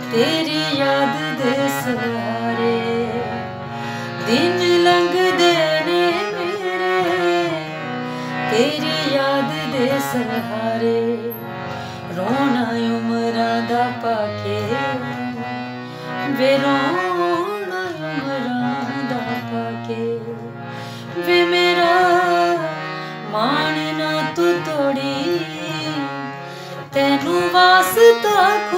तेरी याद दे सहारे दिन लंघदे ने मेरे, तेरी याद दे सहारे रोना उमरां दा पाके वे रोना उमरां दा पाके वे मेरा मान ना तू तोड़ी तेनू वास्ता